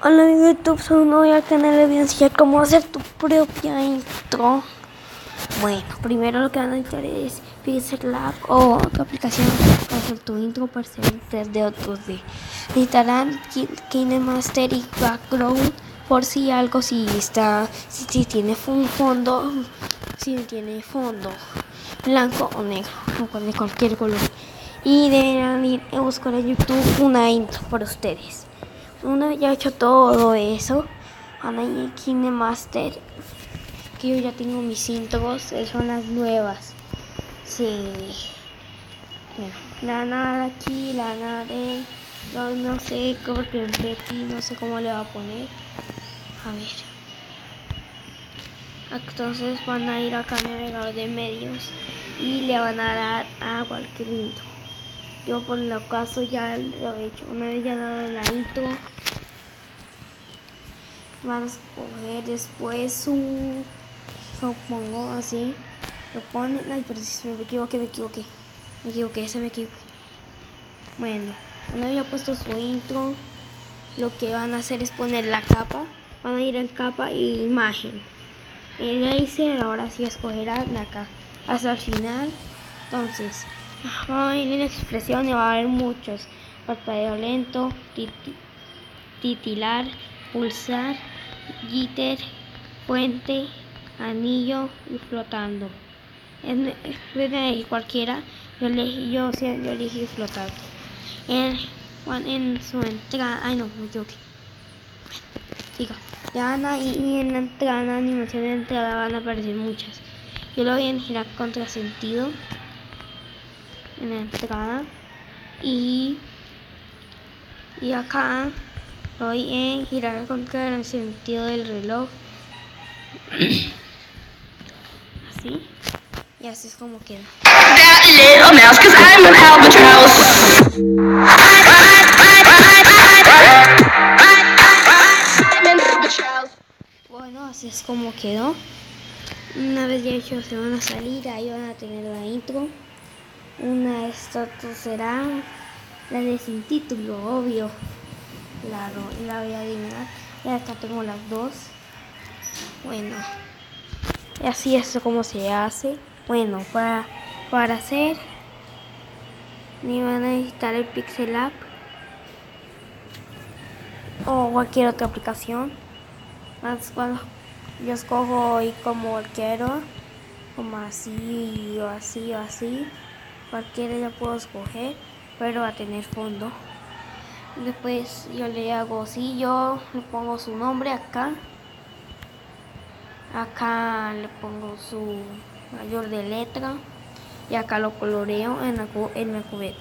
Hola YouTube, soy un nuevo al canal, les voy a enseñar cómo hacer tu propia intro. Bueno, primero lo que van a necesitar es Pixellab o otra aplicación para hacer tu intro para hacer 3D o 2D. Necesitarán KineMaster y Background por si algo, si tiene un fondo, si tiene fondo blanco o negro, o de cualquier color. Y deberán ir a buscar en YouTube una intro para ustedes. Una vez ya hecho todo eso, van a ir a KineMaster, que yo ya tengo mis intros, son las nuevas. Sí. Bueno, la nada aquí, la nada de... No sé cómo que aquí, no sé cómo le va a poner. A ver. Entonces van a ir acá al navegador de medios y le van a dar a cualquier intro. Yo por lo caso ya lo he hecho. Una vez ya dado la intro, van a escoger después su, supongo así, lo ponen. Ay, pero si me equivoqué. Bueno, una vez ya puesto su intro, lo que van a hacer es poner la capa. Van a ir en capa y imagen. El laser, ahora sí escogerán acá hasta el final. Entonces va a ir en expresión y va a haber muchos: parpadeo lento, titilar, pulsar, jitter, puente, anillo y flotando. Pueden elegir cualquiera. Yo elegí flotando. En su entrada, ay no, me equivoqué. Siga. Ya van ahí y en la entrada, en la animación de entrada van a aparecer muchas. Yo lo voy a girar contrasentido en la entrada y acá lo voy a girar contra el sentido del reloj. Así. Y así es como queda. Bueno, así es como quedó. Una vez ya hecho, se van a salir, ahí van a tener la intro. Una de estas será la de sin título, obvio. Claro, y la voy a adivinar. Y acá tengo las dos. Bueno, y así es como se hace. Bueno, para hacer, ni van a necesitar el Pixellab o cualquier otra aplicación. Más cuando yo escojo y como quiero, como así o así o así, cualquiera ya puedo escoger, pero va a tener fondo. Después yo le hago así, yo le pongo su nombre acá le pongo su mayor de letra y acá lo coloreo en la cubeta.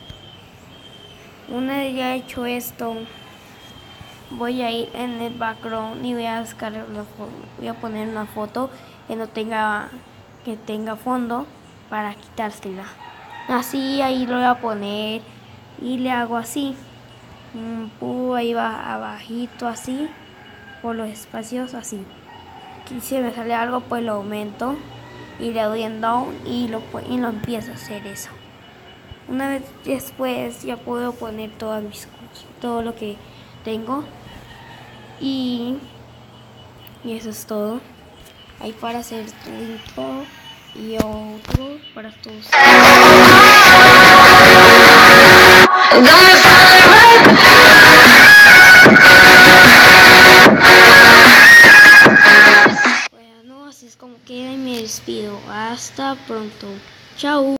Una vez ya hecho esto, voy a ir en el background y voy a descargar voy a poner una foto que no tenga fondo para quitársela. Así ahí lo voy a poner y le hago así. Ahí va abajito así, por los espacios así. Y si me sale algo, pues lo aumento y le doy en down y lo empiezo a hacer eso. Una vez después ya puedo poner todas mis cosas, todo lo que tengo y eso es todo. Ahí para hacer tu intro y otro para todos. Bueno, así es como queda y me despido. Hasta pronto. Chao.